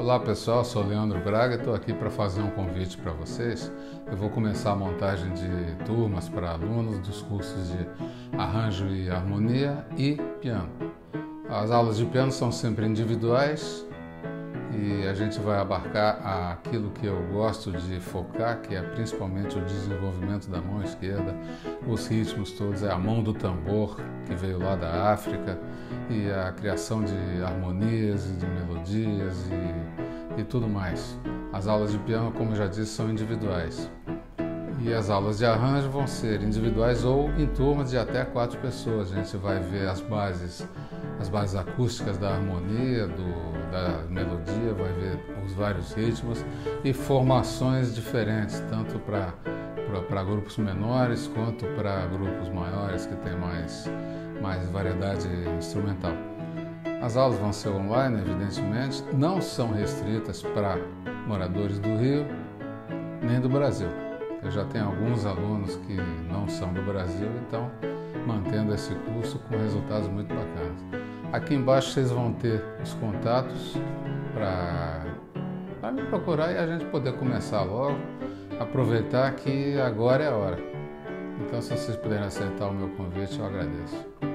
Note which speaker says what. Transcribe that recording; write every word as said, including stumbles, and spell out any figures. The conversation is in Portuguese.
Speaker 1: Olá pessoal, sou Leandro Braga e estou aqui para fazer um convite para vocês. Eu vou começar a montagem de turmas para alunos dos cursos de arranjo e harmonia e piano. As aulas de piano são sempre individuais e a gente vai abarcar aquilo que eu gosto de focar, que é principalmente o desenvolvimento da mão esquerda, os ritmos todos, é a mão do tambor que veio lá da África e a criação de harmonias e de melodias e, e tudo mais. As aulas de piano, como eu já disse, são individuais. E as aulas de arranjo vão ser individuais ou em turmas de até quatro pessoas. A gente vai ver as bases, as bases acústicas da harmonia, do, da melodia, vai ver os vários ritmos e formações diferentes, tanto para para grupos menores quanto para grupos maiores que tem mais, mais variedade instrumental. As aulas vão ser online, evidentemente, não são restritas para moradores do Rio nem do Brasil. Eu já tenho alguns alunos que não são do Brasil, então mantendo esse curso com resultados muito bacanas. Aqui embaixo vocês vão ter os contatos para me procurar e a gente poder começar logo, aproveitar que agora é a hora. Então, se vocês puderem aceitar o meu convite, eu agradeço.